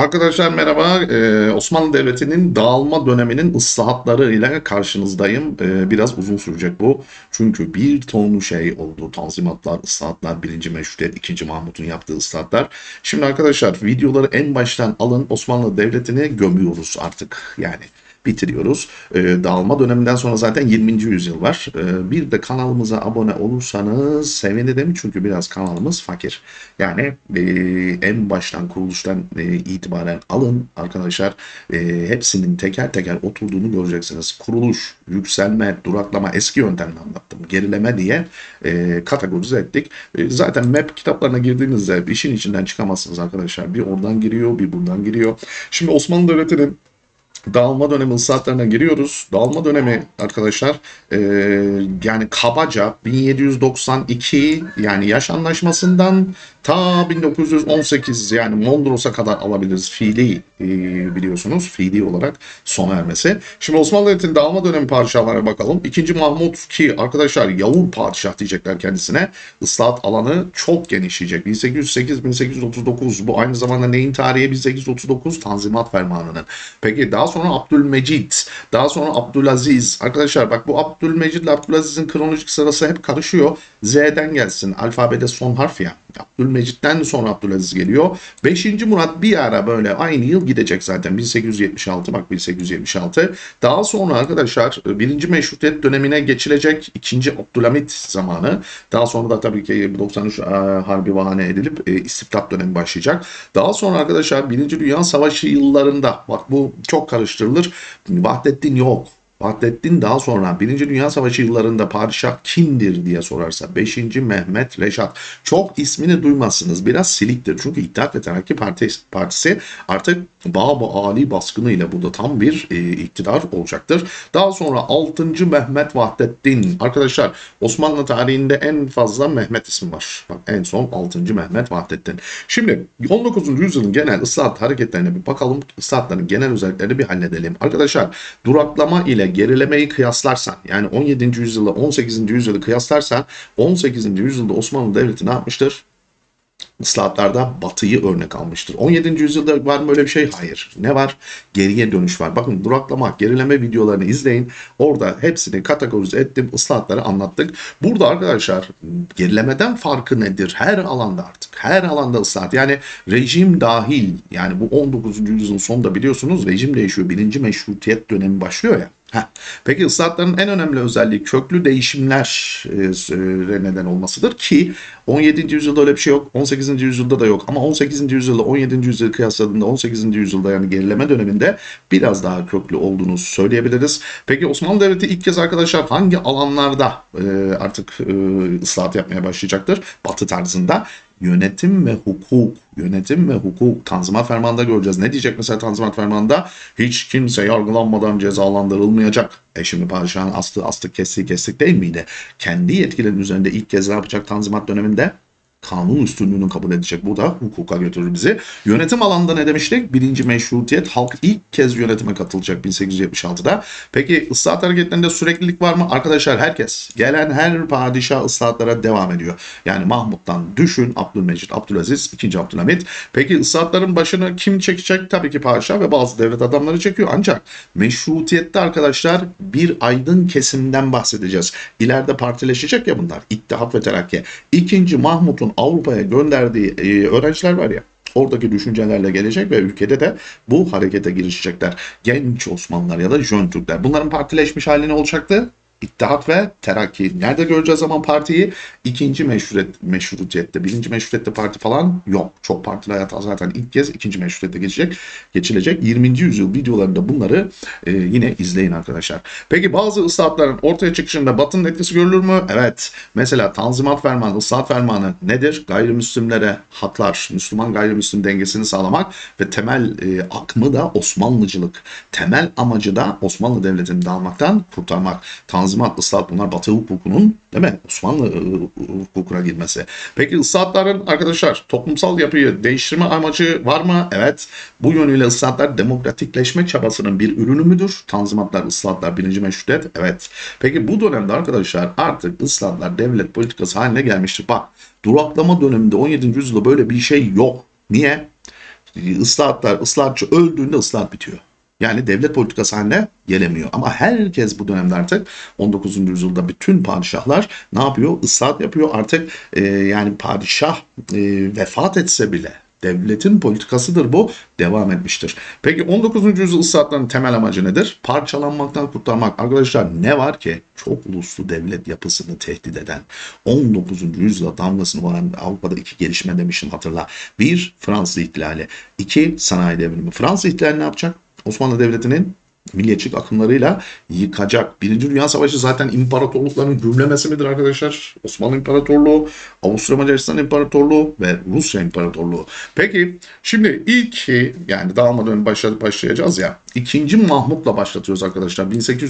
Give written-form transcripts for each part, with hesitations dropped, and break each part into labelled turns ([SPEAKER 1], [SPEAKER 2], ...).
[SPEAKER 1] Arkadaşlar merhaba. Osmanlı Devleti'nin dağılma döneminin ıslahatları ile karşınızdayım. Biraz uzun sürecek bu. Çünkü bir ton şey oldu. Tanzimatlar, ıslahatlar, birinci Meşrutiyet, ikinci Mahmut'un yaptığı ıslahatlar. Şimdi arkadaşlar videoları en baştan alın. Osmanlı Devleti'ni gömüyoruz artık. Yani bitiriyoruz. Dağılma döneminden sonra zaten 20. yüzyıl var. Bir de kanalımıza abone olursanız sevinirim. Çünkü biraz kanalımız fakir. Yani en baştan kuruluştan itibaren alın arkadaşlar. Hepsinin teker teker oturduğunu göreceksiniz. Kuruluş, yükselme, duraklama, eski yöntemle anlattım. Gerileme diye kategorize ettik. Zaten map kitaplarına girdiğinizde işin içinden çıkamazsınız arkadaşlar. Bir oradan giriyor, bir buradan giriyor. Şimdi Osmanlı Devleti'nin dağılma dönemi ıslahatlarına giriyoruz. Dağılma dönemi arkadaşlar yani kabaca 1792 yani yaş anlaşmasından ta 1918 yani Mondros'a kadar alabiliriz fiili biliyorsunuz fiili olarak sona ermesi. Şimdi Osmanlı Devleti'nin dağılma dönemi padişahlarına bakalım. İkinci Mahmut ki arkadaşlar Yavur padişah diyecekler kendisine. Islahat alanı çok genişleyecek. 1808-1839 bu aynı zamanda neyin tarihi? 1839 Tanzimat Fermanı'nın. Peki daha sonra Abdülmecit, daha sonra Abdülaziz. Arkadaşlar bak bu Abdülmecit ile Abdülaziz'in kronolojik sırası hep karışıyor. Z'den gelsin. Alfabede son harf ya. Abdülmecit'ten sonra Abdülaziz geliyor. 5. Murat bir ara böyle aynı yıl gidecek zaten. 1876 bak 1876. Daha sonra arkadaşlar 1. Meşrutiyet dönemine geçilecek 2. Abdülhamit zamanı. Daha sonra da tabii ki 93 Harbi bahane edilip istibdat dönemi başlayacak. Daha sonra arkadaşlar 1. Dünya Savaşı yıllarında bak bu çok karıştırılır. Vahdettin yok. Vahdettin daha sonra 1. Dünya Savaşı yıllarında padişah kimdir diye sorarsa 5. Mehmet Reşat. Çok ismini duymazsınız. Biraz siliktir. Çünkü İttihat ve Terakki Partisi artık Bab-ı Ali baskınıyla burada tam bir iktidar olacaktır. Daha sonra 6. Mehmet Vahdettin. Arkadaşlar Osmanlı tarihinde en fazla Mehmet ismi var. Bak en son 6. Mehmet Vahdettin. Şimdi 19. yüzyılın genel ıslahat hareketlerine bir bakalım. Islahatların genel özelliklerini bir halledelim. Arkadaşlar duraklama ile gerilemeyi kıyaslarsan yani 17. yüzyıla 18. yüzyılı kıyaslarsan 18. yüzyılda Osmanlı Devleti ne yapmıştır? Islahatlarda Batı'yı örnek almıştır. 17. yüzyılda var mı öyle bir şey? Hayır. Ne var? Geriye dönüş var. Bakın duraklama, gerileme videolarını izleyin. Orada hepsini kategorize ettim. Islahatları anlattık. Burada arkadaşlar gerilemeden farkı nedir? Her alanda artık. Her alanda ıslahat. Yani rejim dahil. Yani bu 19. yüzyılın sonunda biliyorsunuz rejim değişiyor. Birinci Meşrutiyet dönemi başlıyor ya. Peki ıslahatların en önemli özelliği köklü değişimler neden olmasıdır ki 17. yüzyılda öyle bir şey yok. 18. yüzyılda da yok. Ama 18. yüzyılda 17. yüzyılı kıyasladığında 18. yüzyılda yani gerileme döneminde biraz daha köklü olduğunu söyleyebiliriz. Peki Osmanlı Devleti ilk kez arkadaşlar hangi alanlarda artık ıslahat yapmaya başlayacaktır? Batı tarzında. Yönetim ve hukuk, yönetim ve hukuk Tanzimat Fermanı'nda göreceğiz. Ne diyecek mesela Tanzimat Fermanı'nda? Hiç kimse yargılanmadan cezalandırılmayacak. Şimdi padişahın astık kestik değil miydi? Kendi yetkilerinin üzerinde ilk kez ne yapacak Tanzimat döneminde? Kanun üstünlüğünü kabul edecek. Bu da hukuka götürür bizi. Yönetim alanında ne demiştik? Birinci Meşrutiyet halk ilk kez yönetime katılacak 1876'da. Peki ıslahat hareketlerinde süreklilik var mı? Arkadaşlar herkes, gelen her padişah ıslahatlara devam ediyor. Yani Mahmut'tan düşün, Abdülmecit, Abdülaziz, 2. Abdülhamit. Peki ıslahatların başını kim çekecek? Tabii ki padişah ve bazı devlet adamları çekiyor. Ancak Meşrutiyette arkadaşlar bir aydın kesimden bahsedeceğiz. İleride partileşecek ya bunlar. İttihat ve Terakki. 2. Mahmut'un Avrupa'ya gönderdiği öğrenciler var ya oradaki düşüncelerle gelecek ve ülkede de bu harekete girişecekler. Genç Osmanlılar ya da Jön Türkler. Bunların partileşmiş hali ne olacaktı? İttihat ve Terakki. Nerede göreceğiz zaman partiyi? 2. Meşrutiyette. 1. Meşrutiyette parti falan yok. Çok partili hayat zaten ilk kez 2. Meşrutiyette geçilecek. 20. yüzyıl videolarında bunları yine izleyin arkadaşlar. Peki bazı ıslahatların ortaya çıkışında Batı'nın etkisi görülür mü? Evet. Mesela Tanzimat Fermanı, Islahat Fermanı nedir? Gayrimüslimlere haklar, Müslüman gayrimüslim dengesini sağlamak ve temel akmı da Osmanlıcılık. Temel amacı da Osmanlı Devleti'ni dağılmaktan kurtarmak. Tanzimat, ıslahat bunlar Batı hukukunun değil mi? Osmanlı hukukuna girmesi. Peki ıslahatların arkadaşlar toplumsal yapıyı değiştirme amacı var mı? Evet. Bu yönüyle ıslahatlar demokratikleşme çabasının bir ürünü müdür? Tanzimatlar, ıslahatlar, 1. Meşrutiyet. Evet. Peki bu dönemde arkadaşlar artık ıslahatlar devlet politikası haline gelmiştir. Bak duraklama döneminde 17. yüzyılda böyle bir şey yok. Niye? ıslahatçı öldüğünde ıslahat bitiyor. Yani devlet politikası haline gelemiyor. Ama herkes bu dönemde artık 19. yüzyılda bütün padişahlar ne yapıyor? Islahat yapıyor. Artık yani padişah vefat etse bile devletin politikasıdır bu. Devam etmiştir. Peki 19. yüzyıl ıslahatlarının temel amacı nedir? Parçalanmaktan kurtarmak. Arkadaşlar ne var ki çok uluslu devlet yapısını tehdit eden 19. yüzyıla damgasını vuran Avrupa'da iki gelişme demiştim hatırla. Bir, Fransız ihtilali. İki, sanayi devrimi. Fransız ihtilali ne yapacak? Osmanlı Devleti'nin milliyetçilik akımlarıyla yıkacak. Birinci Dünya Savaşı zaten imparatorlukların gürlemesi midir arkadaşlar? Osmanlı İmparatorluğu, Avusturya Macaristan İmparatorluğu ve Rusya İmparatorluğu. Peki şimdi ilk yani dağılmadan başlayacağız ya. İkinci Mahmut'la başlatıyoruz arkadaşlar.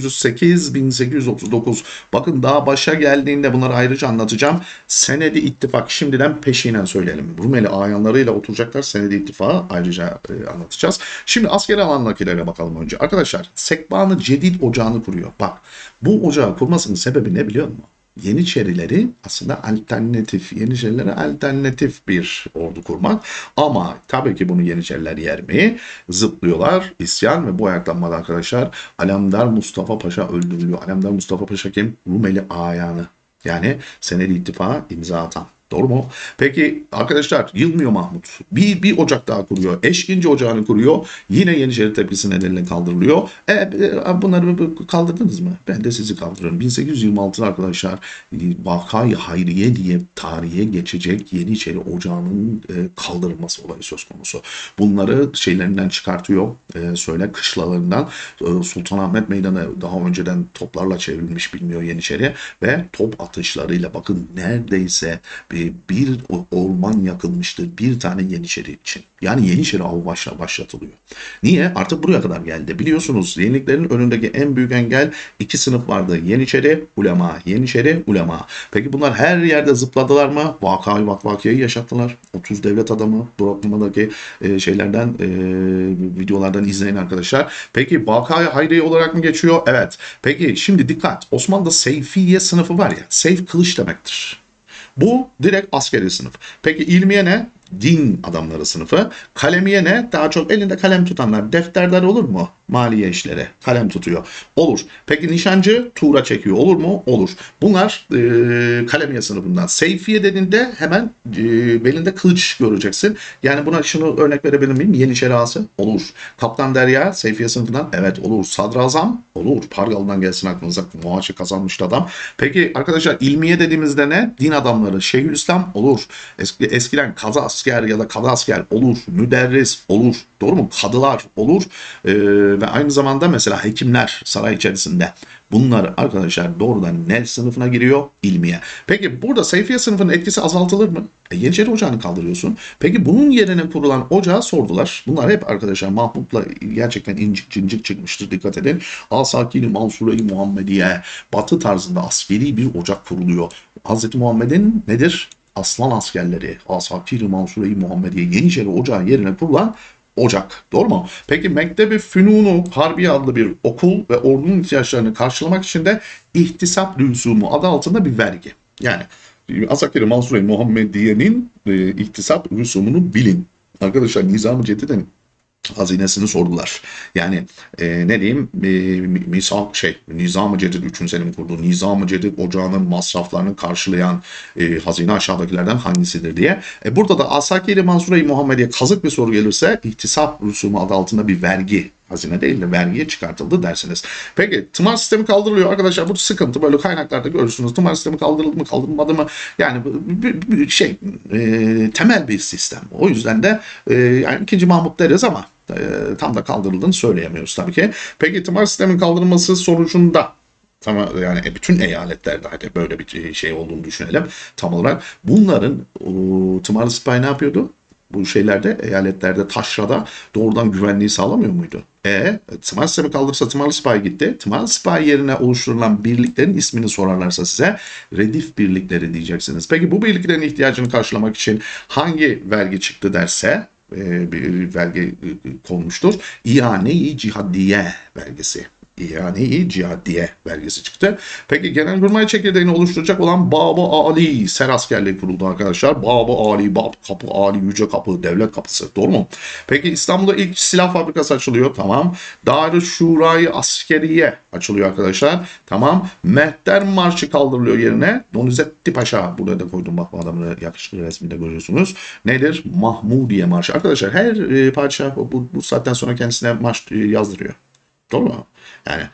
[SPEAKER 1] 1808-1839. Bakın daha başa geldiğinde bunları ayrıca anlatacağım. Senedi İttifak şimdiden peşinen söyleyelim. Rumeli ayanlarıyla oturacaklar. Senedi İttifakı ayrıca anlatacağız. Şimdi askeri alandakilere bakalım önce. Arkadaşlar Sekban-ı Cedid ocağını kuruyor. Bak bu ocağı kurmasının sebebi ne biliyor musun? Yeniçerileri aslında Yeniçerilere alternatif bir ordu kurmak. Ama tabii ki bunu Yeniçeriler yer mi? Zıplıyorlar, isyan ve bu ayaklanmada arkadaşlar Alemdar Mustafa Paşa öldürülüyor. Alemdar Mustafa Paşa kim? Rumeli ayanı. Yani Senedi İttifakı imza atan. Doğru mu? Peki arkadaşlar yılmıyor Mahmut. Bir ocak daha kuruyor. Eşkinci ocağını kuruyor. Yine Yeniçeri tepkisi nedeniyle kaldırılıyor. Bunları kaldırdınız mı? Ben de sizi kaldırıyorum. 1826'da arkadaşlar Vakayı Hayriye diye tarihe geçecek Yeniçeri ocağının kaldırılması olayı söz konusu. Bunları şeylerinden çıkartıyor. Söyle kışlalarından. Sultanahmet Meydanı daha önceden toplarla çevrilmiş bilmiyor Yeniçeri ve top atışlarıyla bakın neredeyse bir orman yakılmıştır bir tane Yeniçeri için. Yani Yeniçeri avı başlatılıyor. Niye? Artık buraya kadar geldi. Biliyorsunuz yeniliklerin önündeki en büyük engel iki sınıf vardı. Yeniçeri, ulema. Yeniçeri, ulema. Peki bunlar her yerde zıpladılar mı? Vakayı yaşattılar. 30 devlet adamı programdaki şeylerden videolardan izleyin arkadaşlar. Peki Vakayı Hayriye olarak mı geçiyor? Evet. Peki şimdi dikkat. Osmanlı'da Seyfiye sınıfı var ya. Seyf kılıç demektir. Bu direkt askeri sınıf. Peki ilmiye ne? Din adamları sınıfı. Kalemiye ne? Daha çok elinde kalem tutanlar. Defterler olur mu? Maliye işleri. Kalem tutuyor. Olur. Peki nişancı tuğra çekiyor. Olur mu? Olur. Bunlar kalemiye sınıfından. Seyfiye dediğinde hemen belinde kılıç göreceksin. Yani buna şunu örnek verebilir miyim? Yeniçeri ağası? Olur. Kaptan Derya Seyfiye sınıfından? Evet olur. Sadrazam? Olur. Pargalı'dan gelsin aklınıza. Muhaçı kazanmıştı adam. Peki arkadaşlar ilmiye dediğimizde ne? Din adamları. Şeyhülislam? Olur. Eskiden kaza asker ya da kadı asker olur. Müderris olur. Doğru mu? Kadılar olur. Ve aynı zamanda mesela hekimler saray içerisinde. Bunlar arkadaşlar doğrudan ne sınıfına giriyor? İlmiye. Peki burada Seyfiye sınıfının etkisi azaltılır mı? Yeniçeri ocağını kaldırıyorsun. Peki bunun yerine kurulan ocağı sordular. Bunlar hep arkadaşlar Mahmut'la gerçekten incik cincik çıkmıştır. Dikkat edin. Asakir-i Mansure-i Muhammediye Batı tarzında askeri bir ocak kuruluyor. Hazreti Muhammed'in nedir? Aslan askerleri, Asakir-i Mansure-i Muhammediye Yeniçeri ocağı yerine kurulan ocak. Doğru mu? Peki Mektebi Fünunu Harbiye adlı bir okul ve ordunun ihtiyaçlarını karşılamak için de ihtisap rüsumu adı altında bir vergi. Yani Asakir-i Mansure-i Muhammediye'nin ihtisap rüsumunu bilin. Arkadaşlar Nizam-ı Cedid'in hazinesini sordular. Yani ne diyeyim Nizam-ı Cedid 3. Selim kurduğu Nizam-ı Cedid ocağının masraflarını karşılayan hazine aşağıdakilerden hangisidir diye. Burada da Asakir-i Mansure-i Muhammediye kazık bir soru gelirse ihtisap rüsumu adı altında bir vergi hazine değil de vergiye çıkartıldı dersiniz. Peki tımar sistemi kaldırılıyor arkadaşlar. Bu sıkıntı böyle kaynaklarda görürsünüz. Tımar sistemi kaldırıldı mı kaldırılmadı mı? Yani temel bir sistem. O yüzden de yani 2. Mahmut deriz ama tam da kaldırıldığını söyleyemiyoruz tabii ki. Peki tımar sistemin kaldırılması sonucunda tamam yani bütün eyaletlerde hadi böyle bir şey olduğunu düşünelim tam olarak. Bunların tımarlı sipahi ne yapıyordu? Bu şeylerde eyaletlerde taşrada doğrudan güvenliği sağlamıyor muydu? Tımar sistemi kaldırırsa tımarlı sipahi gitti. Tımarlı sipahi yerine oluşturulan birliklerin ismini sorarlarsa size redif birlikleri diyeceksiniz. Peki bu birliklerin ihtiyacını karşılamak için hangi vergi çıktı derse bir vergi konmuştur. İhane-i Cihadiye vergisi. yani Cihadiye belgesi çıktı. Peki Genelkurmay çekirdeğini oluşturacak olan Bab-ı Ali Ser askerliği kuruldu arkadaşlar. Bab-ı Ali, Bab Kapı, Ali Yüce Kapı, Devlet Kapısı. Doğru mu? Peki İstanbul'da ilk silah fabrikası açılıyor. Tamam. Darüşşurayı Askeriye açılıyor arkadaşlar. Tamam. Mehter Marşı kaldırılıyor yerine. Donizetti Paşa. Burada da koydum bak bu adamın yakışıklı resminde görüyorsunuz. Nedir? Mahmudiye Marşı. Arkadaşlar her padişah bu saatten sonra kendisine marş yazdırıyor. Doğru mu? Yani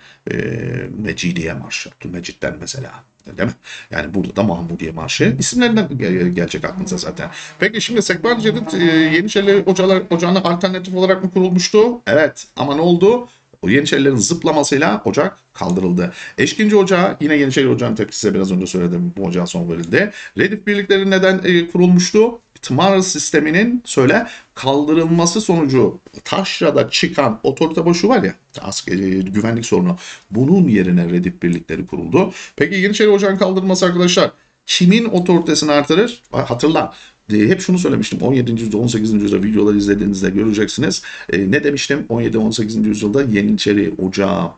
[SPEAKER 1] Mecidiye Marşı, Abdülmecit'ten mesela. Değil mi? Yani burada da Mahmudiye Marşı. İsimlerinden gelecek aklınıza zaten. Peki şimdi Sekbaniye'nin Yeniçeri Ocağı'na alternatif olarak mı kurulmuştu? Evet. Ama ne oldu? O Yeniçerilerin zıplamasıyla ocak kaldırıldı. Eşkinci Ocağı, yine Yeniçeri Ocağı'nın tepkisi biraz önce söyledim. Bu ocağa son verildi. Redif birlikleri neden kurulmuştu? Tımar sisteminin kaldırılması sonucu taşrada çıkan otorite boşluğu var ya, askeri güvenlik sorunu, bunun yerine Redif birlikleri kuruldu. Peki Yeniçeri Ocağı'nın kaldırılması arkadaşlar kimin otoritesini artırır? Hatırla. Hep şunu söylemiştim. 17. yüzyılda 18. yüzyılda videoları izlediğinizde göreceksiniz. Ne demiştim? 17-18. yüzyılda Yeniçeri Ocağı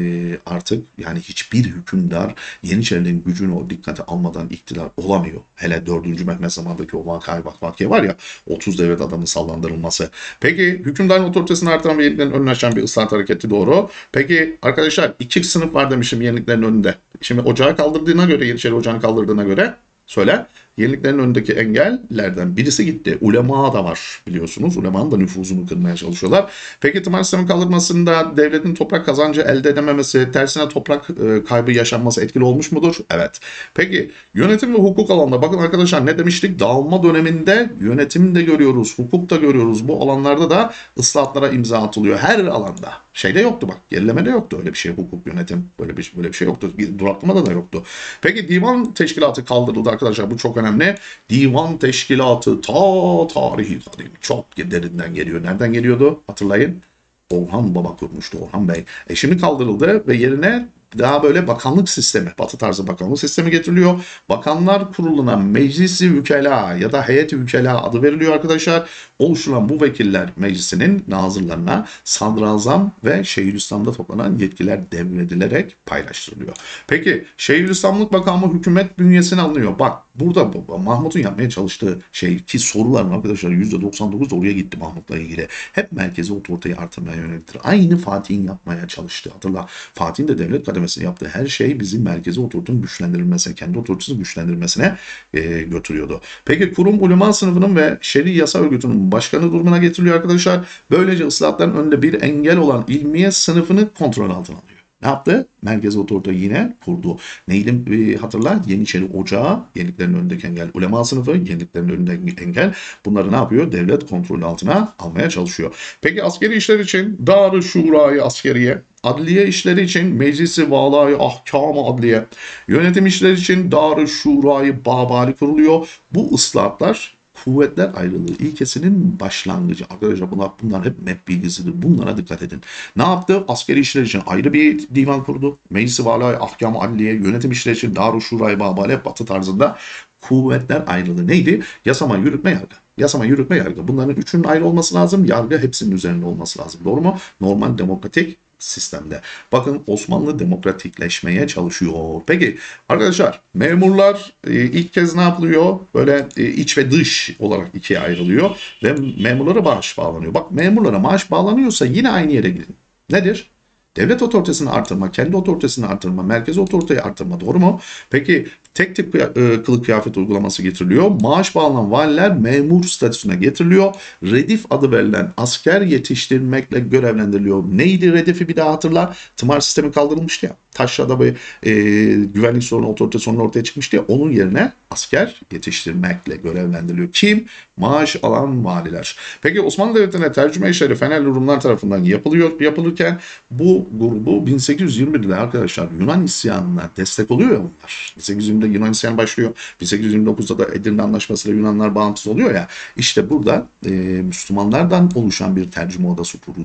[SPEAKER 1] artık yani hiçbir hükümdar Yeniçerilerin gücünü o dikkate almadan iktidar olamıyor. Hele 4. Mehmet zamanındaki o vakaya var ya, 30 devlet adamının sallandırılması. Peki hükümdarın otoritesini artıran ve yeniliklerin önünü açan bir ıslahat hareketi doğru. Peki arkadaşlar iki sınıf var demişim yeniliklerin önünde. Şimdi ocağı kaldırdığına göre, Yeniçeri Ocağı'nı kaldırdığına göre söyle. Yeniliklerin önündeki engellerden birisi gitti. Ulema da var biliyorsunuz. Ulemanın da nüfuzunu kırmaya çalışıyorlar. Peki tımar sistemin kaldırmasında devletin toprak kazancı elde edememesi, tersine toprak kaybı yaşanması etkili olmuş mudur? Evet. Peki yönetim ve hukuk alanında bakın arkadaşlar ne demiştik? Dağılma döneminde yönetim de görüyoruz, hukuk da görüyoruz. Bu alanlarda da ıslahatlara imza atılıyor her alanda. Şeyde yoktu bak, gerilemede yoktu öyle bir şey, hukuk, yönetim böyle bir şey yoktu. Duraklamada da yoktu. Peki divan teşkilatı kaldırıldı arkadaşlar. Bu çok önemli. Divan teşkilatı tarihi kadim çok derinden geliyor. Nereden geliyordu? Hatırlayın. Orhan Baba kurmuştu, Orhan Bey. Şimdi kaldırıldı ve yerine daha böyle bakanlık sistemi, Batı tarzı bakanlık sistemi getiriliyor. Bakanlar Kurulu'na Meclisi Vükela ya da Heyeti Vükela adı veriliyor arkadaşlar. Oluşturulan bu vekiller meclisinin nazırlarına Sadrazam ve Şeyhülislam'da toplanan yetkiler devredilerek paylaştırılıyor. Peki Şeyhülislamlık makamı hükümet bünyesine alınıyor. Bak burada Mahmut'un yapmaya çalıştığı şey ki soruların arkadaşlar %99 oraya gitti Mahmut'la ilgili. Hep merkezi otoriteyi artırmaya yöneliktir. Aynı Fatih'in yapmaya çalıştığı. Hatırla Fatih'in de devlet kademesinde yaptığı her şey bizim merkezi otoritenin güçlendirilmesine, kendi otoritesini güçlendirmesine götürüyordu. Peki kurum ulema sınıfının ve şer'i yasa örgütünün başkanı durumuna getiriliyor arkadaşlar. Böylece ıslahatların önünde bir engel olan ilmiye sınıfını kontrol altına alıyor. Ne yaptı? Merkezi otorite yine kurdu. Neydi hatırla? Yeniçeri Ocağı, yeniliklerin önündeki engel. Ulema sınıfı, yeniliklerin önündeki engel. Bunları ne yapıyor? Devlet kontrolü altına almaya çalışıyor. Peki askeri işler için Darüşşurayı Askeriye, adliye işleri için Meclisi Valayı Ahkam-ı Adliye, yönetim işleri için Darüşşurayı Babali kuruluyor. Bu ıslahatlar kuvvetler ayrılığı ilkesinin başlangıcı. Arkadaşlar bunlar hep MEP bilgisidir. Bunlara dikkat edin. Ne yaptı? Askeri işler için ayrı bir divan kurdu. Meclis-i Valâ-i Ahkâm-ı Adliye, yönetim işleri için Darüşşurâ-i Babâle, Batı tarzında kuvvetler ayrılığı neydi? Yasama, yürütme, yargı. Yasama, yürütme, yargı. Bunların üçünün ayrı olması lazım. Yargı hepsinin üzerinde olması lazım. Doğru mu? Normal demokratik sistemde. Bakın Osmanlı demokratikleşmeye çalışıyor. Peki arkadaşlar memurlar ilk kez ne yapılıyor? Böyle iç ve dış olarak ikiye ayrılıyor ve memurlara maaş bağlanıyor. Bak memurlara maaş bağlanıyorsa yine aynı yere gidin. Nedir? Devlet otoritesini artırma, kendi otoritesini artırma, merkezi otoriteyi artırma. Doğru mu? Peki tek tip kılık kıyafet uygulaması getiriliyor. Maaş bağlanan valiler memur statüsüne getiriliyor. Redif adı verilen asker yetiştirmekle görevlendiriliyor. Neydi Redif'i bir daha hatırla. Tımar sistemi kaldırılmıştı ya. Taşra'da bir güvenlik sorunu, otorite sorunu ortaya çıkmıştı ya. Onun yerine asker yetiştirmekle görevlendiriliyor. Kim? Maaş alan valiler. Peki Osmanlı Devleti'ne tercüme işleri Fenerli Rumlar tarafından yapılırken bu grubu 1821'de arkadaşlar Yunan isyanına destek oluyor ya bunlar. 1820'de Yunan isyanı başlıyor. 1829'da da Edirne Anlaşması'yla Yunanlar bağımsız oluyor ya. İşte burada Müslümanlardan oluşan bir tercüme odası kuruluyor.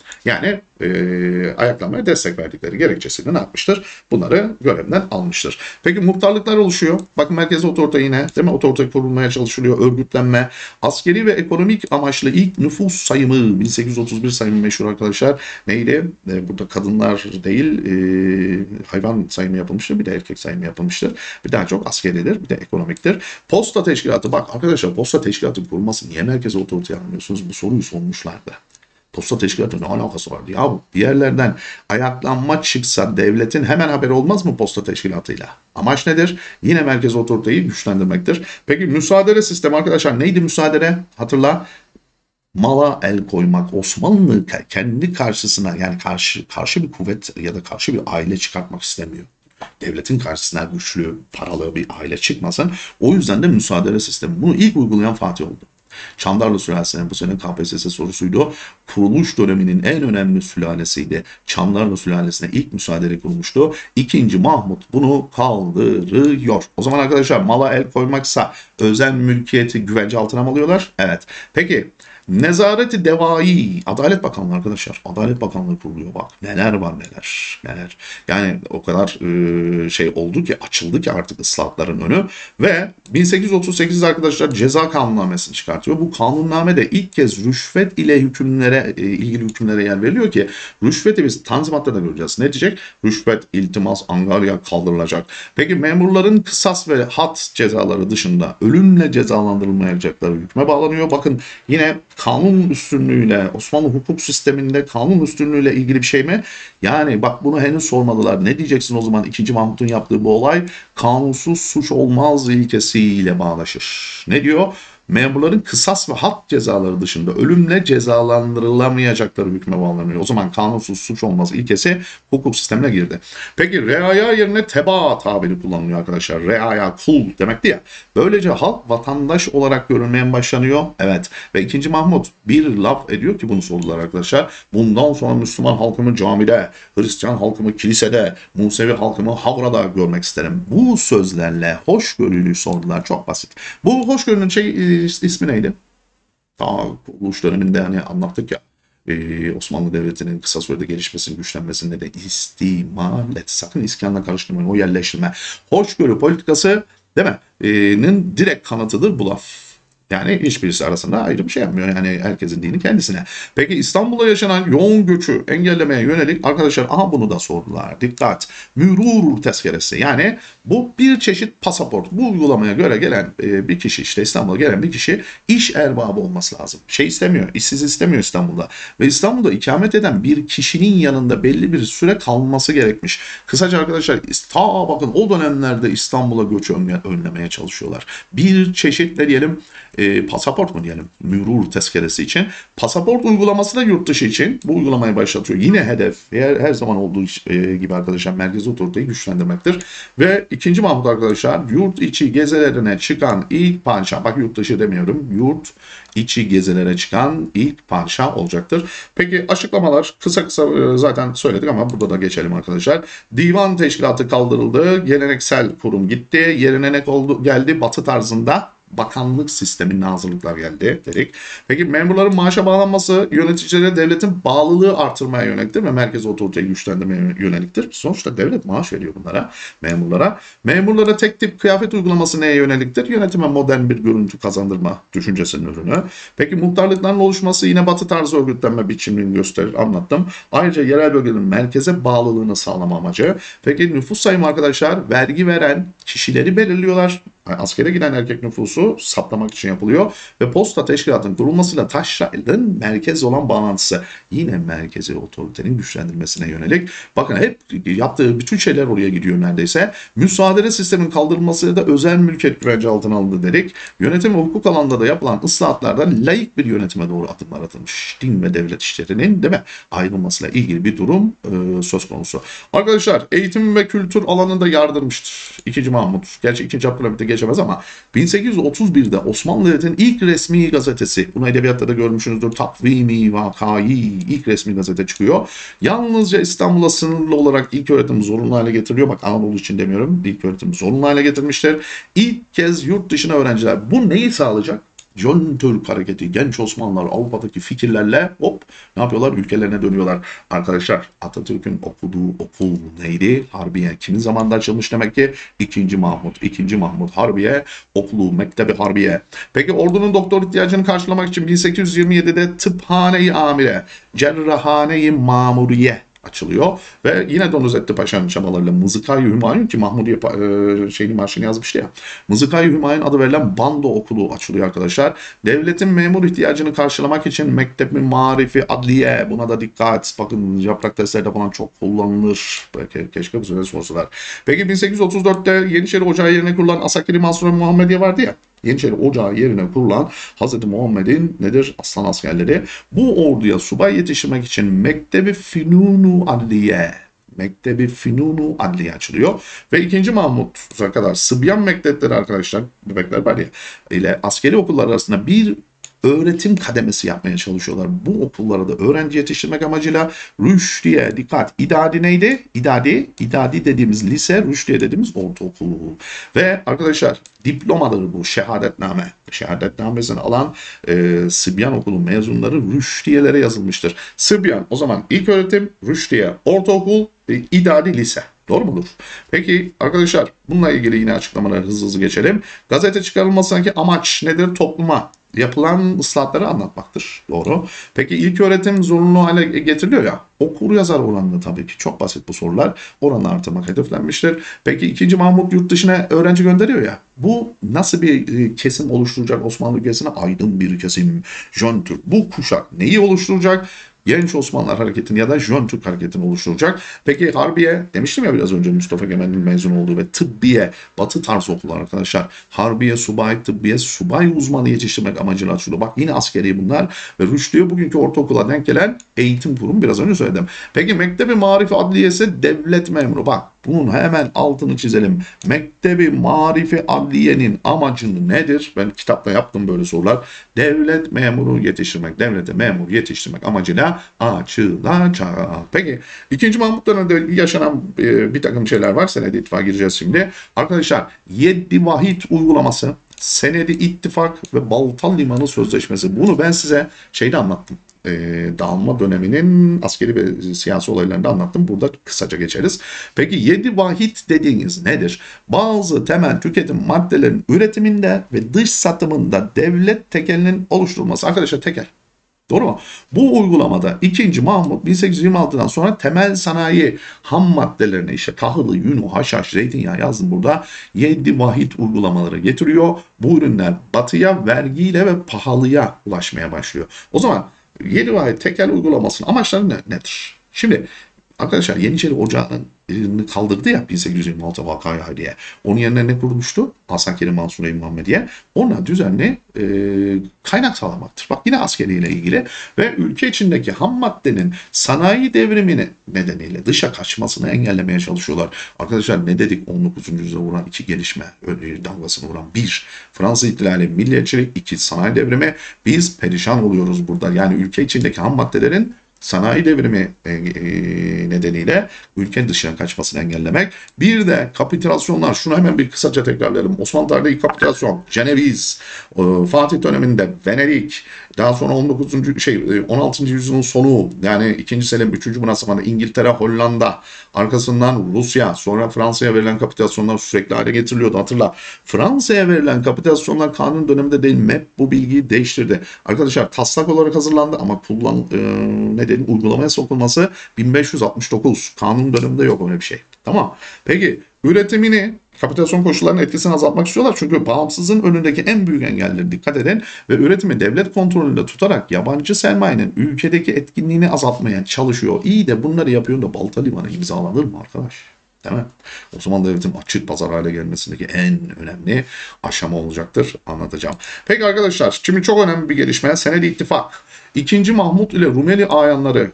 [SPEAKER 1] Yani ayaklanmaya destek verdikleri gerekçesiyle ne yapmıştır? Bunları görevden almıştır. Peki muhtarlıklar oluşuyor. Bakın merkezi otorite yine, değil mi? Otorite kurulmaya çalışılıyor. Örgütlenme. Askeri ve ekonomik amaçlı ilk nüfus sayımı 1831 sayımı meşhur arkadaşlar. Neydi? Burada kadınlar değil hayvan sayımı yapılmıştır. Bir de erkek sayımı yapılmıştır. Bir daha çok askeridir. Bir de ekonomiktir. Posta teşkilatı. Bak arkadaşlar, posta teşkilatı kurulması niye merkezi otoriteye almıyorsunuz? Bu soruyu sormuşlardı. Posta teşkilatı ne alakası vardı ya? Bir yerlerden ayaklanma çıksa devletin hemen haberi olmaz mı posta teşkilatıyla? Amaç nedir? Yine merkez otoriteyi güçlendirmektir. Peki müsaade sistemi arkadaşlar neydi müsaade? Hatırla. Mala el koymak. Osmanlı kendi karşısına, yani karşı bir kuvvet ya da karşı bir aile çıkartmak istemiyor. Devletin karşısına güçlü, paralı bir aile çıkmasın. O yüzden de müsaade sistemi. Bunu ilk uygulayan Fatih oldu. Çandarlı sülalesinin, bu sene KPSS sorusuydu. Kuruluş döneminin en önemli sülalesiydi. Çandarlı sülalesine ilk müsaade kurulmuştu. İkinci Mahmut bunu kaldırıyor. O zaman arkadaşlar mala el koymaksa özel mülkiyeti güvence altına mı alıyorlar? Evet. Peki Nezareti Devai, Adalet Bakanlığı arkadaşlar. Adalet Bakanlığı kuruluyor bak. Neler var neler. Neler. Yani o kadar şey oldu ki, açıldı ki artık ıslahatların önü. Ve 1838 arkadaşlar ceza kanunnamesini çıkartıyor. Bu kanunnamede ilk kez rüşvet ile hükümlere, ilgili hükümlere yer veriliyor ki rüşveti biz Tanzimat'ta da göreceğiz. Ne diyecek? Rüşvet, iltimas, angarya kaldırılacak. Peki memurların kısas ve had cezaları dışında ölümle cezalandırılmayacakları hükme bağlanıyor. Bakın yine kanun üstünlüğüyle, Osmanlı hukuk sisteminde kanun üstünlüğüyle ilgili bir şey mi? Yani bak bunu henüz sormadılar. Ne diyeceksin o zaman? 2. Mahmut'un yaptığı bu olay kanunsuz suç olmaz ilkesiyle bağlaşır. Ne diyor? Memurların kısas ve had cezaları dışında ölümle cezalandırılamayacakları hükme bağlanıyor. O zaman kanunsuz suç olmaz ilkesi hukuk sistemine girdi. Peki reaya yerine tebaa tabiri kullanılıyor arkadaşlar. Reaya kul demekti ya. Böylece halk vatandaş olarak görülmeye başlanıyor. Evet. Ve 2. Mahmut bir laf ediyor ki bunu sordular arkadaşlar. Bundan sonra Müslüman halkımı camide, Hristiyan halkımı kilisede, Musevi halkımı havrada görmek isterim. Bu sözlerle hoşgörülü sordular. Çok basit. Bu hoşgörünün ismi neydi? Daha kuruluş döneminde hani anlattık ya. Osmanlı Devleti'nin kısa sürede gelişmesinin, güçlenmesinde de istimalet. Sakın iskanla karıştırmayın, o yerleştirme. Hoşgörü politikası değil mi? Nin direkt kanıtıdır bu laf. Yani hiçbirisi arasında ayrı bir şey yapmıyor. Yani herkesin dini kendisine. Peki İstanbul'da yaşanan yoğun göçü engellemeye yönelik arkadaşlar aha bunu da sordular. Dikkat. Mürur tezkeresi. Yani bu bir çeşit pasaport. Bu uygulamaya göre gelen bir kişi, işte İstanbul'a gelen bir kişi iş erbabı olması lazım. Şey istemiyor. İşsiz istemiyor İstanbul'da. Ve İstanbul'da ikamet eden bir kişinin yanında belli bir süre kalması gerekmiş. Kısaca arkadaşlar bakın o dönemlerde İstanbul'a göçü önlemeye çalışıyorlar. Bir çeşit ne diyelim pasaport mu diyelim, mürur tezkeresi için. Pasaport uygulaması da yurt dışı için bu uygulamayı başlatıyor. Yine hedef her zaman olduğu gibi arkadaşlar merkezi otoriteyi güçlendirmektir. Ve 2. Mahmut arkadaşlar yurt içi gezilerine çıkan ilk padişah, bak yurt dışı demiyorum, yurt içi gezilere çıkan ilk padişah olacaktır. Peki açıklamalar kısa zaten söyledik ama burada da geçelim arkadaşlar. Divan teşkilatı kaldırıldı. Geleneksel kurum gitti. Yerine ne geldi? Batı tarzında bakanlık sistemine hazırlıklar geldi dedik. Peki memurların maaşa bağlanması yöneticilere devletin bağlılığı artırmaya yöneliktir ve merkez otoriteyi güçlendirmeye yöneliktir. Sonuçta devlet maaş veriyor bunlara, memurlara. Memurlara tek tip kıyafet uygulaması neye yöneliktir? Yönetime modern bir görüntü kazandırma düşüncesinin ürünü. Peki muhtarlıkların oluşması yine batı tarzı örgütlenme biçimini gösterir, anlattım. Ayrıca yerel bölgenin merkeze bağlılığını sağlama amacı. Peki nüfus sayımı arkadaşlar vergi veren kişileri belirliyorlar. Askere giden erkek nüfusu saptamak için yapılıyor ve posta teşkilatının kurulmasıyla taşra'nın merkez olan bağlantısı yine merkezi otoritenin güçlendirmesine yönelik. Bakın hep yaptığı bütün şeyler oraya gidiyor neredeyse. Müsaade sistemin kaldırılmasıyla da özel mülkiyet güvence altına alındı dedik. Yönetim ve hukuk alanında da yapılan ıslahatlarda laik bir yönetime doğru adımlar atılmış. Din ve devlet işlerinin değil mi ayrılmasıyla ilgili bir durum söz konusu. Arkadaşlar eğitim ve kültür alanında yardırmıştır 2. Mahmut. Gerçi 2. Abdülhamit'te geçemez ama 1831'de Osmanlı Devleti'nin ilk resmi gazetesi, bunu edebiyatta da görmüşsünüzdür, Takvimi Vakai ilk resmi gazete çıkıyor. Yalnızca İstanbul'a sınırlı olarak ilk öğretim zorunlu hale getiriliyor. Bak Anadolu için demiyorum. İlk öğretim zorunlu hale getirmişler. İlk kez yurt dışına öğrenciler. Bu neyi sağlayacak? Jön Türk hareketi, genç Osmanlılar Avrupa'daki fikirlerle hop ne yapıyorlar? Ülkelerine dönüyorlar. Arkadaşlar Atatürk'ün okuduğu okul neydi? Harbiye. Kimin zamanında açılmış demek ki? İkinci Mahmut. İkinci Mahmut Harbiye okulu, Mektebi Harbiye. Peki ordunun doktor ihtiyacını karşılamak için 1827'de Tıphane-i Amire, Cerrahane-i Mamuriye açılıyor ve yine Donuzettin Paşa'nın çabalarıyla Mızıkay-ı Hümayun ki Mahmudiye marşını yazmıştı ya. Mızıkay-ı Hümayun adı verilen bando okulu açılıyor arkadaşlar. Devletin memur ihtiyacını karşılamak için Mektebi Marifi Adliye, buna da dikkat. Bakın yaprak testlerde falan çok kullanılır. Belki, keşke bu sene sorsalar. Peki 1834'te Yeniçeri Ocağı yerine kurulan Asakiri Mansur Muhammediye vardı ya. Yeniçeri Ocağı yerine kurulan Hz. Muhammed'in nedir? Aslan askerleri. Bu orduya subay yetiştirmek için Mektebi Finunu Adliye, Mektebi Finunu Adliye açılıyor. Ve 2. Mahmut'a kadar Sıbyan mektepleri arkadaşlar, bebekler var ya, ile askeri okullar arasında bir öğretim kademesi yapmaya çalışıyorlar. Bu okullara da öğrenci yetiştirmek amacıyla Rüşdiye, dikkat, İdadi neydi? İdadi dediğimiz lise, Rüşdiye dediğimiz ortaokulu. Ve arkadaşlar diplomaları bu, şehadetname. Şehadetnamesini alan Sıbyan okulu mezunları Rüşdiyelere yazılmıştır. Sıbyan o zaman ilk öğretim, Rüşdiye ortaokul, İdadi lise. Doğru mudur? Peki arkadaşlar bununla ilgili yine açıklamalara hızlı geçelim. Gazete çıkarılmasındaki amaç nedir? Topluma yapılan ıslahatları anlatmaktır. Doğru. Peki ilk öğretim zorunlu hale getiriliyor ya. Okur yazar oranını tabii ki çok basit bu sorular. Oranı artırmak hedeflenmiştir. Peki 2. Mahmut yurt dışına öğrenci gönderiyor ya. Bu nasıl bir kesim oluşturacak Osmanlı ülkesine? Aydın bir kesim. Jön Türk. Bu kuşak neyi oluşturacak? Genç Osmanlılar Hareketi'ni ya da Jön Türk Hareketi'ni oluşturacak. Peki Harbiye, demiştim ya biraz önce Mustafa Kemal'in mezun olduğu ve tıbbiye, batı tarzı okullar arkadaşlar. Harbiye, subay, tıbbiye, subay uzmanı yetiştirmek amacıyla açılıyor. Bak yine askeri bunlar ve Rüştü'ye bugünkü ortaokula denk gelen eğitim kurumu, biraz önce söyledim. Peki Mektebi Marifi Adliyesi devlet memuru. Bak bunun hemen altını çizelim. Mektebi Marifi Adliye'nin amacı nedir? Ben kitapta yaptım böyle sorular. Devlet memuru yetiştirmek, devlete memur yetiştirmek amacıyla açılacak. Peki 2. Mahmut döneminde yaşanan bir takım şeyler var. Senedi ittifaka gireceğiz şimdi. Arkadaşlar 7 vahit uygulaması, senedi ittifak ve Baltal Limanı Sözleşmesi. Bunu ben size şeyde anlattım. Dağılma döneminin askeri ve siyasi olaylarında anlattım. Burada kısaca geçeriz. Peki 7 vahit dediğiniz nedir? Bazı temel tüketim maddelerin üretiminde ve dış satımında devlet tekelinin oluşturulması. Arkadaşlar tekel. Doğru mu? Bu uygulamada 2. Mahmut 1826'dan sonra temel sanayi ham maddelerine işte tahılı, yünü, haşhaş, zeytinyağı yazdım burada 7 vahit uygulamaları getiriyor. Bu ürünler batıya vergiyle ve pahalıya ulaşmaya başlıyor. O zaman 7 vahit tekel uygulamasının amaçları nedir? Şimdi arkadaşlar Yeniçeri Ocağı'nın kaldırdı ya 1826 vakaya diye. Onun yerine ne kurmuştu? Asakiri Mansur Muhammediye. Ona düzenli kaynak sağlamaktır. Bak yine askeriyle ilgili ve ülke içindeki ham maddenin sanayi devrimini nedeniyle dışa kaçmasını engellemeye çalışıyorlar. Arkadaşlar ne dedik? 19. yüzyıla vuran 2 gelişme dalgasını vuran 1. Fransız ihtilali, milliyetçilik, 2 sanayi devrimi. Biz perişan oluyoruz burada. Yani ülke içindeki ham maddelerin sanayi devrimi nedeniyle ülkenin dışına kaçmasını engellemek. Bir de kapitülasyonlar. Şunu hemen bir kısaca tekrarlayalım. Osmanlı tarihinde ilk kapitülasyon Ceneviz, Fatih döneminde Venedik, daha sonra 16. yüzyılın sonu yani 2. Selim 3. Murat zamanında İngiltere, Hollanda, arkasından Rusya, sonra Fransa'ya verilen kapitülasyonlar sürekli hale getiriliyordu. Hatırla. Fransa'ya verilen kapitülasyonlar kanun döneminde değil, MEP bu bilgiyi değiştirdi. Arkadaşlar taslak olarak hazırlandı ama uygulamaya sokulması 1569. Kanun döneminde yok öyle bir şey. Tamam. Peki üretimini, kapitülasyon koşullarının etkisini azaltmak istiyorlar. Çünkü bağımsızlığın önündeki en büyük engelleri dikkat edin ve üretimi devlet kontrolünde tutarak yabancı sermayenin ülkedeki etkinliğini azaltmaya çalışıyor. İyi de bunları yapıyor da Balta Limanı imzalanır mı arkadaş? Değil mi? O zaman devletin açık pazar hale gelmesindeki en önemli aşama olacaktır. Anlatacağım. Peki arkadaşlar şimdi çok önemli bir gelişme. Senedi ittifak. 2. Mahmut ile Rumeli ayanları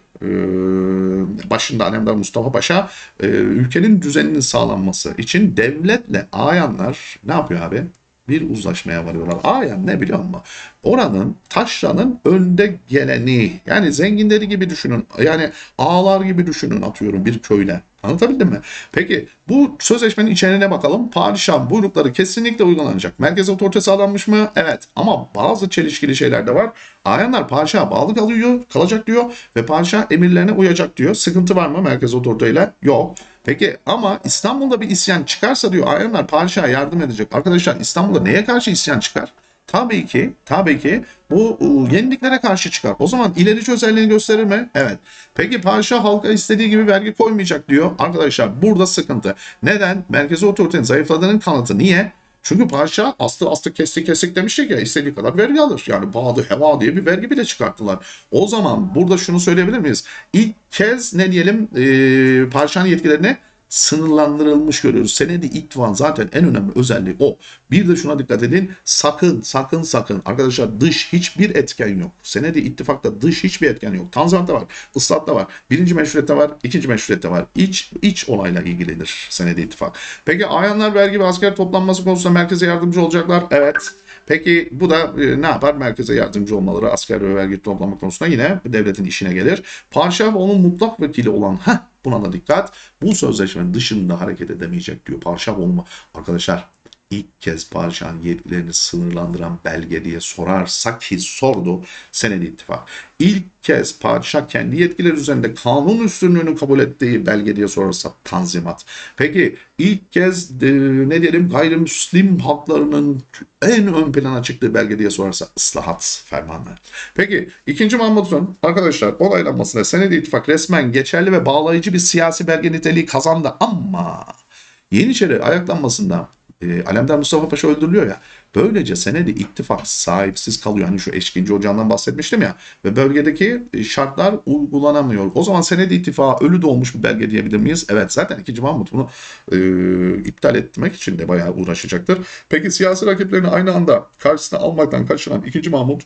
[SPEAKER 1] başında Alemdar Mustafa Paşa ülkenin düzeninin sağlanması için devletle ayanlar ne yapıyor abi? Bir uzlaşmaya varıyorlar. Ayan ne biliyor musun? Oranın taşranın önde geleni yani zenginleri gibi düşünün. Yani ağalar gibi düşünün atıyorum bir köyle. Anlatabildim mi? Peki bu sözleşmenin içeriğine bakalım. Padişahın buyrukları kesinlikle uygulanacak. Merkez otorite sağlanmış mı? Evet. Ama bazı çelişkili şeyler de var. Ayanlar padişaha bağlı kalacak diyor ve padişah emirlerine uyacak diyor. Sıkıntı var mı merkez otoriteyle? Yok. Peki ama İstanbul'da bir isyan çıkarsa diyor ayanlar padişaha yardım edecek. Arkadaşlar İstanbul'da neye karşı isyan çıkar? Tabii ki bu yeniliklere karşı çıkar. O zaman ilerici özelliğini gösterir mi? Evet. Peki padişah halka istediği gibi vergi koymayacak diyor. Arkadaşlar burada sıkıntı. Neden? Merkezi otoritenin zayıfladığının kanıtı. Niye? Çünkü padişah astı kestik demiştik ya istediği kadar vergi alır. Yani bağdı heva diye bir vergi bile çıkarttılar. O zaman burada şunu söyleyebilir miyiz? İlk kez ne diyelim padişahın yetkilerini sınırlandırılmış görüyoruz. Senedi ittifakın zaten en önemli özelliği o. Bir de şuna dikkat edin. Sakın arkadaşlar dış hiçbir etken yok. Senedi ittifakta dış hiçbir etken yok. Tanzimatta var, ıslahatta var, birinci meşruiyette var, ikinci meşruiyette var. İç olayla ilgilidir senedi ittifak. Peki ayanlar vergi ve asker toplanması konusunda merkeze yardımcı olacaklar. Evet. Peki bu da ne yapar? Merkeze yardımcı olmaları asker ve vergi toplama konusunda yine devletin işine gelir. Padişah ve onun mutlak vekili olan buna da dikkat. Bu sözleşmenin dışında hareket edemeyecek diyor. Padişah olma. Arkadaşlar ilk kez padişahın yetkilerini sınırlandıran belge diye sorarsak ki sordu Senedi İttifak. İlk kez padişah kendi yetkileri üzerinde kanun üstünlüğünü kabul ettiği belge diye sorarsak Tanzimat. Peki ilk kez ne diyelim gayrimüslim haklarının en ön plana çıktığı belge diye sorarsak ıslahat fermanı. Peki 2. Mahmut'un arkadaşlar onaylanmasıyla Senedi İttifak resmen geçerli ve bağlayıcı bir siyasi belge niteliği kazandı ama Yeniçeri ayaklanmasında Alemdar Mustafa Paşa öldürülüyor ya. Böylece senedi ittifak sahipsiz kalıyor. Hani şu eşkinci ocağından bahsetmiştim ya. Ve bölgedeki şartlar uygulanamıyor. O zaman senedi ittifakı ölü doğmuş bir belge diyebilir miyiz? Evet zaten 2. Mahmut bunu iptal etmek için de bayağı uğraşacaktır. Peki siyasi rakiplerini aynı anda karşısına almaktan kaçıran 2. Mahmut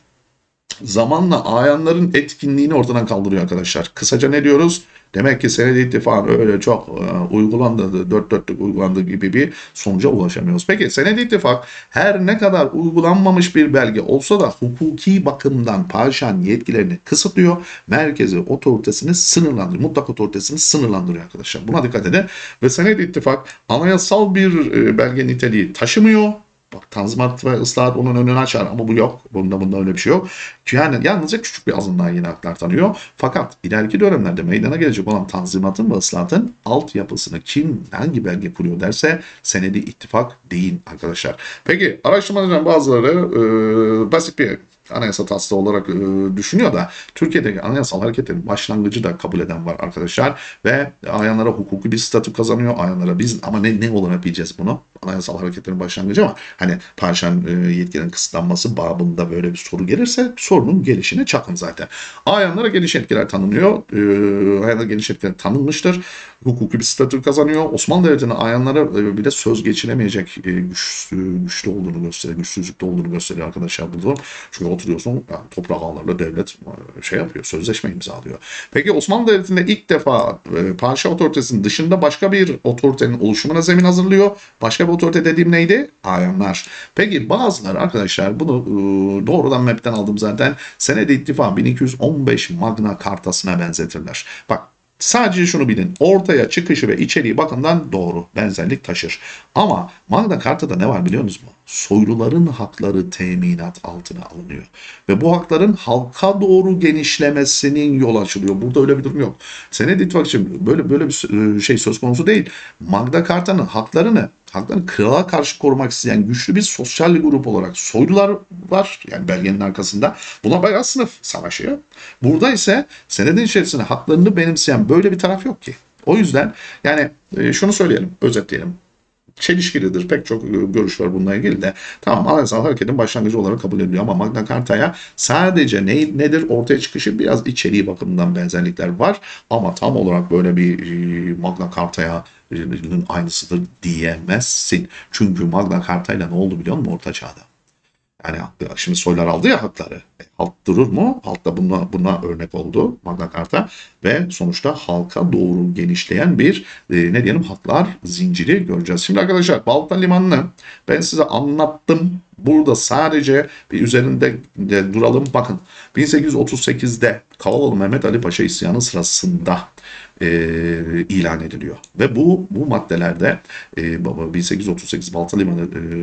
[SPEAKER 1] zamanla ayanların etkinliğini ortadan kaldırıyor arkadaşlar. Kısaca ne diyoruz? Demek ki senedi ittifakın öyle çok uygulandığı, dört dörtlük uygulandığı gibi bir sonuca ulaşamıyoruz. Peki senedi ittifak her ne kadar uygulanmamış bir belge olsa da hukuki bakımdan padişahın yetkilerini kısıtlıyor. Merkezi otoritesini sınırlandırıyor. Mutlak otoritesini sınırlandırıyor arkadaşlar. Buna dikkat edin. Ve senedi ittifak anayasal bir belge niteliği taşımıyor. Bak Tanzimat ve ıslahat onun önünü açar ama bu yok. Bunda öyle bir şey yok. Yani yalnızca küçük bir azınlığa yeni haklar tanıyor. Fakat ileriki dönemlerde meydana gelecek olan Tanzimat'ın ve ıslahatın altyapısını kim hangi belge kuruyor derse senedi ittifak değil arkadaşlar. Peki araştırmacıların bazıları basit bir anayasa taslağı olarak düşünüyor da Türkiye'deki anayasal hareketlerin başlangıcı da kabul eden var arkadaşlar ve ayanlara hukuki bir statü kazanıyor. Ayanlara biz ama ne olarak bileceğiz bunu? Anayasal hareketlerin başlangıcı ama hani padişahın yetkilerin kısıtlanması babında böyle bir soru gelirse sorunun gelişine çakın zaten. Ayanlara geniş yetkiler tanınıyor. Ayanlara geniş yetkiler tanınmıştır. Hukuki bir statü kazanıyor. Osmanlı Devleti'nin ayanlara bile söz geçiremeyecek güçlü olduğunu gösteriyor. Güçsüzlükte olduğunu gösteriyor arkadaşlar bu durum. Çünkü oturuyorsun yani toprak ağlarla devlet şey yapıyor, sözleşme imzalıyor. Peki Osmanlı Devleti'nde ilk defa padişah otoritesinin dışında başka bir otoritenin oluşumuna zemin hazırlıyor. Başka bir otorite dediğim neydi? Ayanlar. Peki bazıları arkadaşlar bunu doğrudan map'ten aldım zaten. Senedi İttifak 1215 Magna Cartası'na benzetirler. Bak sadece şunu bilin. Ortaya çıkışı ve içeriği bakımdan doğru. Benzerlik taşır. Ama Magna Carta'da ne var biliyor musunuz? Soyluların hakları teminat altına alınıyor. Ve bu hakların halka doğru genişlemesinin yol açılıyor. Burada öyle bir durum yok. Senedi İttifak için böyle bir şey söz konusu değil. Magna Carta'nın haklarını krala karşı korumak isteyen güçlü bir sosyal grup olarak soylular var. Yani belgenin arkasında. Buna bayağı sınıf savaşıyor. Burada ise senedin içerisinde haklarını benimseyen böyle bir taraf yok ki. O yüzden yani şunu söyleyelim, özetleyelim. Çelişkilidir. Pek çok görüş var bununla ilgili de. Tamam anayasal hareketin başlangıcı olarak kabul ediliyor ama Magna Carta'ya sadece nedir ortaya çıkışı biraz içeriği bakımından benzerlikler var ama tam olarak böyle bir Magna Carta'ya aynısıdır diyemezsin. Çünkü Magna Carta'yla ne oldu biliyor musun Orta Çağ'da? Yani şimdi soylar aldı ya hakları. Halk durur mu? Halk da buna örnek oldu Magna Carta ve sonuçta halka doğru genişleyen bir ne diyelim haklar zinciri göreceğiz. Şimdi arkadaşlar Balta Limanı'nı ben size anlattım. Burada sadece bir üzerinde duralım. Bakın 1838'de Kavalalı Mehmet Ali Paşa isyanı sırasında ilan ediliyor. Ve bu maddelerde 1838 Balta Limanı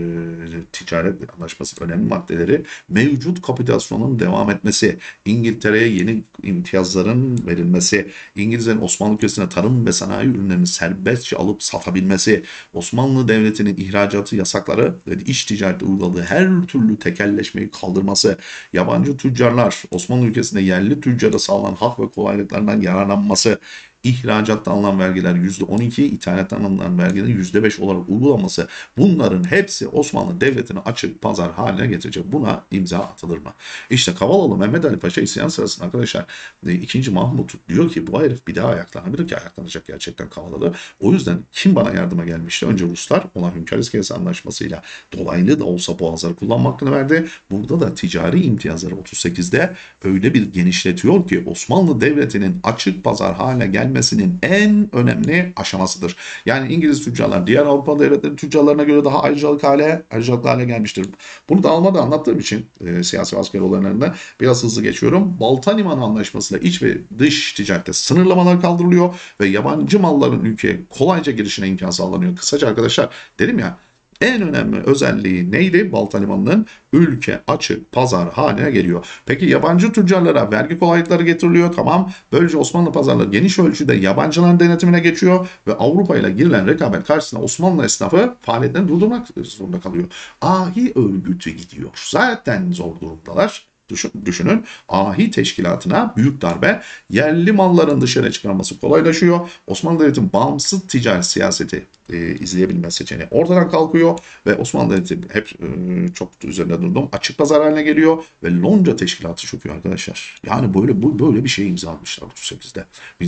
[SPEAKER 1] ticaret anlaşması önemli maddeleri mevcut kapitülasyonun devam etmesi, İngiltere'ye yeni imtiyazların verilmesi, İngilizlerin Osmanlı ülkesine tarım ve sanayi ürünlerini serbestçe alıp satabilmesi, Osmanlı Devleti'nin ihracatı yasakları ve iç ticarette uyguladığı her türlü tekelleşmeyi kaldırması, yabancı tüccarlar Osmanlı ülkesinde yerli tüccara sağlanan hak ve kolaylıklarından yararlanması, İhracattan alınan vergiler %12, ithalattan alınan vergilerin %5 olarak uygulanması, bunların hepsi Osmanlı Devleti'ni açık pazar haline getirecek. Buna imza atılır mı? İşte Kavalalı Mehmet Ali Paşa isyan sırasında arkadaşlar 2. Mahmut diyor ki bu herif bir daha ayaklanabilir ki ayaklanacak gerçekten Kavalalı. O yüzden kim bana yardıma gelmişti? Önce Ruslar ona Hünkar İskelesi Anlaşması'yla dolaylı da olsa boğazları kullanma hakkını verdi. Burada da ticari imtiyazları 38'de öyle bir genişletiyor ki Osmanlı Devleti'nin açık pazar haline gelmesinin en önemli aşamasıdır. Yani İngiliz tüccarlar diğer Avrupa devletleri tüccarlarına göre daha ayrıcalıklı hale gelmiştir. Bunu da Almanya'da anlattığım için siyasi ve askeri olaylarında biraz hızlı geçiyorum. Balta Limanı Anlaşması'yla iç ve dış ticarette sınırlamalar kaldırılıyor ve yabancı malların ülkeye kolayca girişine imkan sağlanıyor. Kısaca arkadaşlar dedim ya, en önemli özelliği neydi? Balta Limanı'nın ülke açık pazar haline geliyor. Peki yabancı tüccarlara vergi kolaylıkları getiriliyor. Tamam. Böylece Osmanlı pazarları geniş ölçüde yabancıların denetimine geçiyor ve Avrupa ile girilen rekabet karşısında Osmanlı esnafı faaliyetlerini durdurmak zorunda kalıyor. Ahi örgütü gidiyor. Zaten zor durumdalar. Düşünün, ahi teşkilatına büyük darbe, yerli malların dışarı çıkarılması kolaylaşıyor. Osmanlı Devleti'nin bağımsız ticaret siyaseti izleyebilme seçeneği ortadan kalkıyor ve Osmanlı Devleti hep çok üzerinde durdum açık pazar haline geliyor ve Londra teşkilatı çöküyor arkadaşlar. Yani böyle bir şey imzalamışlar 38'de.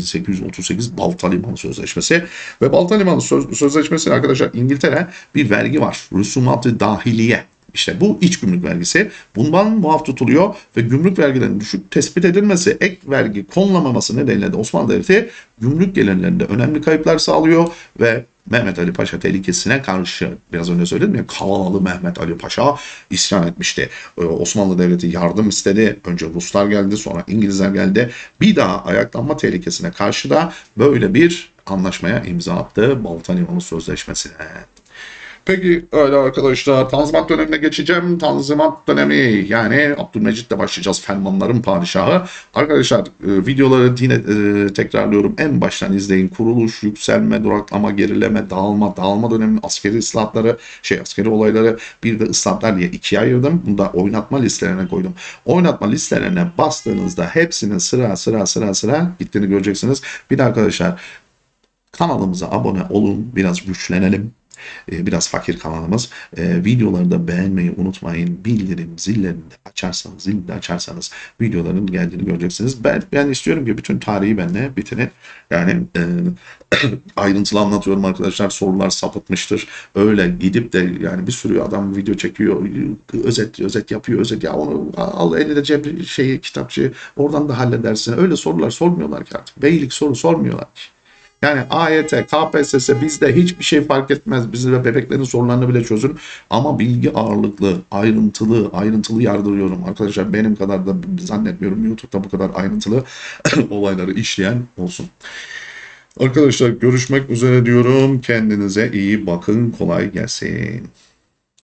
[SPEAKER 1] 1838 Balta Limanı Sözleşmesi ve Balta Limanı Sözleşmesi arkadaşlar İngiltere bir vergi var. Rüsumat-ı dahiliye. İşte bu iç gümrük vergisi bundan muaf tutuluyor ve gümrük vergilerinin düşük tespit edilmesi, ek vergi konulamaması nedeniyle de Osmanlı Devleti gümrük gelirlerinde önemli kayıplar sağlıyor ve Mehmet Ali Paşa tehlikesine karşı biraz önce söyledim ya, Kavalalı Mehmet Ali Paşa isyan etmişti. Osmanlı Devleti yardım istedi. Önce Ruslar geldi, sonra İngilizler geldi. Bir daha ayaklanma tehlikesine karşı da böyle bir anlaşmaya imza attı, Balta Limanı Sözleşmesi'ne. Peki öyle arkadaşlar, Tanzimat dönemine geçeceğim. Tanzimat dönemi yani Abdülmecit'le başlayacağız, fermanların padişahı. Arkadaşlar videoları yine tekrarlıyorum. En baştan izleyin. Kuruluş, yükselme, duraklama, gerileme, dağılma döneminin askeri ıslahatları, askeri olayları, bir de ıslahatlar diye ikiye ayırdım. Bunu da oynatma listelerine koydum. Oynatma listelerine bastığınızda hepsinin sıra gittiğini göreceksiniz. Bir de arkadaşlar kanalımıza abone olun, biraz güçlenelim. Biraz fakir kanalımız. Videoları da beğenmeyi unutmayın. Bildirim zillerini de açarsanız videoların geldiğini göreceksiniz. Ben istiyorum ki bütün tarihi benimle bitirin. Yani ayrıntılı anlatıyorum arkadaşlar. Sorular sapıtmıştır. Öyle gidip de yani bir sürü adam video çekiyor. Özet yapıyor. Ya onu al eline kitapçı. Oradan da halledersin. Öyle sorular sormuyorlar ki artık. Beylik soru sormuyorlar ki. Yani AYT, KPSS bizde hiçbir şey fark etmez. Bizim ve bebeklerin sorularını bile çözün. Ama bilgi ağırlıklı, ayrıntılı yardırıyorum. Arkadaşlar benim kadar da zannetmiyorum YouTube'da bu kadar ayrıntılı olayları işleyen olsun. Arkadaşlar görüşmek üzere diyorum. Kendinize iyi bakın. Kolay gelsin.